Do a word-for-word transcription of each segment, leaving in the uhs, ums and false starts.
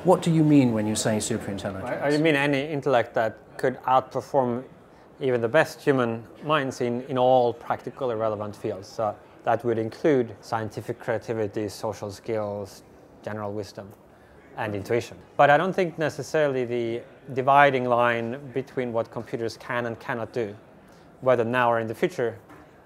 What do you mean when you say superintelligence? I mean any intellect that could outperform even the best human minds in, in all practically relevant fields. So that would include scientific creativity, social skills, general wisdom, and intuition. But I don't think necessarily the dividing line between what computers can and cannot do, whether now or in the future,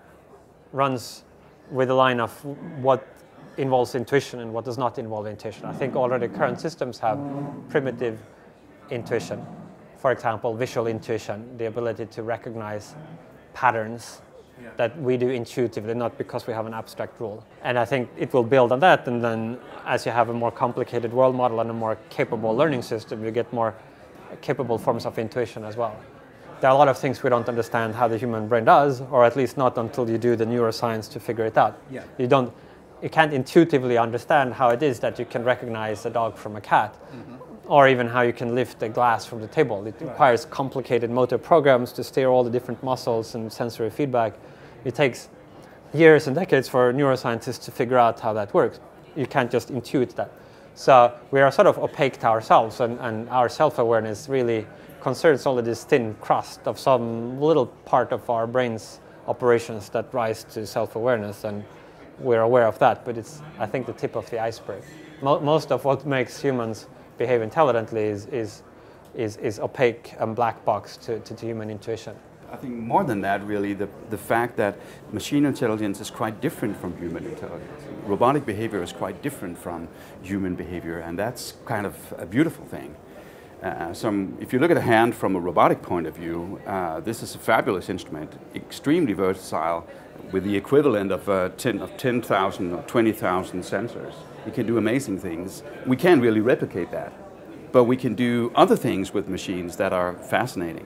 runs with the line of what involves intuition and what does not involve intuition. I think already current systems have primitive intuition. For example, visual intuition, the ability to recognize patterns yeah. that we do intuitively, not because we have an abstract rule. And I think it will build on that, and then as you have a more complicated world model and a more capable learning system, you get more capable forms of intuition as well. There are a lot of things we don't understand how the human brain does, or at least not until you do the neuroscience to figure it out. Yeah. You don't, you can't intuitively understand how it is that you can recognize a dog from a cat. Mm-hmm. Or even how you can lift a glass from the table. It requires complicated motor programs to steer all the different muscles and sensory feedback. It takes years and decades for neuroscientists to figure out how that works. You can't just intuit that. So we are sort of opaque to ourselves, and, and our self-awareness really concerns only this thin crust of some little part of our brain's operations that rise to self-awareness, and we're aware of that, but it's, I think, the tip of the iceberg. Mo- most of what makes humans behave intelligently is, is, is, is opaque and black box to, to, to human intuition. I think more than that, really, the, the fact that machine intelligence is quite different from human intelligence. Robotic behavior is quite different from human behavior, and that's kind of a beautiful thing. Uh, some, if you look at a hand from a robotic point of view, uh, this is a fabulous instrument, extremely versatile, with the equivalent of uh, ten thousand or twenty thousand sensors. It can do amazing things. We can't really replicate that, but we can do other things with machines that are fascinating.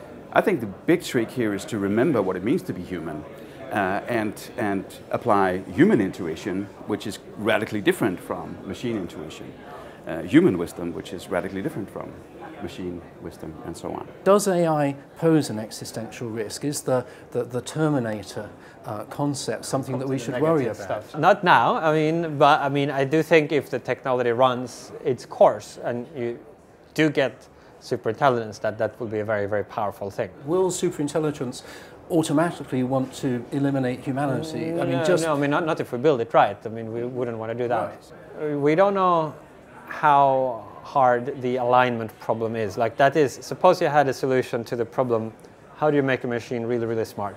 I think the big trick here is to remember what it means to be human uh, and, and apply human intuition, which is radically different from machine intuition. Uh, human wisdom, which is radically different from machine wisdom, and so on. Does A I pose an existential risk? Is the, the, the Terminator uh, concept something that we should worry about? Stuff. Not now, I mean, but I mean, I do think if the technology runs its course and you do get superintelligence, that that will be a very, very powerful thing. Will superintelligence automatically want to eliminate humanity? Mm, I mean, no, just no, I mean, not, not if we build it right. I mean, we wouldn't want to do that. Right. We don't know how hard the alignment problem is. Like that is, suppose you had a solution to the problem, how do you make a machine really, really smart?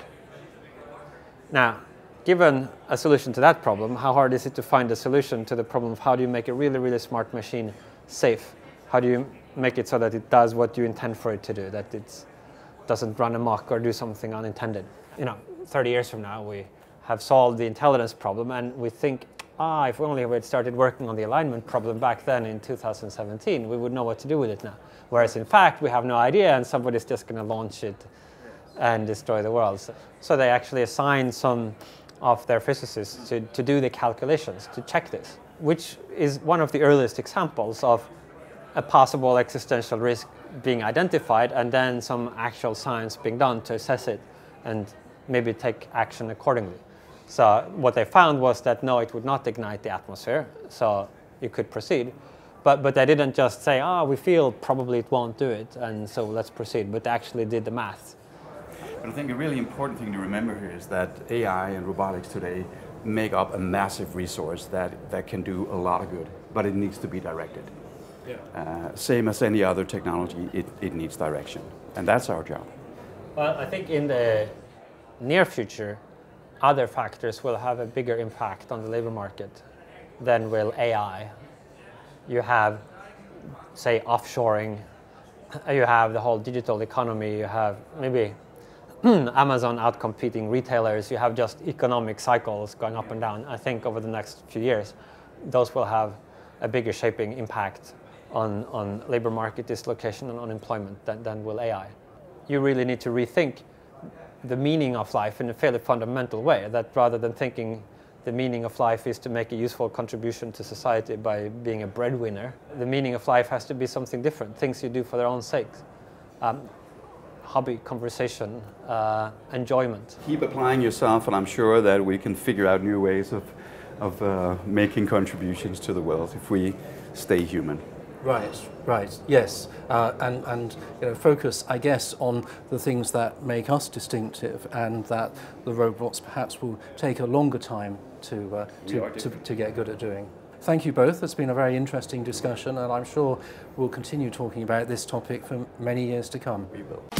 Now, given a solution to that problem, how hard is it to find a solution to the problem of how do you make a really, really smart machine safe? How do you make it so that it does what you intend for it to do, that it doesn't run amok or do something unintended? You know, thirty years from now, we have solved the intelligence problem, and we think, ah, if only we had started working on the alignment problem back then in two thousand seventeen, we would know what to do with it now. Whereas in fact, we have no idea, and somebody's just going to launch it and destroy the world. So, so they actually assigned some of their physicists to, to do the calculations, to check this, which is one of the earliest examples of a possible existential risk being identified, and then some actual science being done to assess it and maybe take action accordingly. So what they found was that no, it would not ignite the atmosphere, so you could proceed. But, but they didn't just say, ah, oh, we feel probably it won't do it, and so let's proceed, but they actually did the math. But I think a really important thing to remember here is that A I and robotics today make up a massive resource that, that can do a lot of good, but it needs to be directed. Yeah. Uh, same as any other technology, it, it needs direction, and that's our job. Well, I think in the near future, other factors will have a bigger impact on the labor market than will A I. You have, say, offshoring, you have the whole digital economy, you have maybe Amazon outcompeting retailers, you have just economic cycles going up and down. I think over the next few years, those will have a bigger shaping impact on, on labor market dislocation and unemployment than, than will A I. You really need to rethink the meaning of life in a fairly fundamental way, that rather than thinking the meaning of life is to make a useful contribution to society by being a breadwinner, the meaning of life has to be something different, things you do for their own sake. Um, hobby, conversation, uh, enjoyment. Keep applying yourself, and I'm sure that we can figure out new ways of, of uh, making contributions to the world if we stay human. Right, right, yes, uh, and and you know, focus, I guess, on the things that make us distinctive, and that the robots perhaps will take a longer time to uh, to, to to get good at doing. Thank you both. It's been a very interesting discussion, and I'm sure we'll continue talking about this topic for many years to come. We will.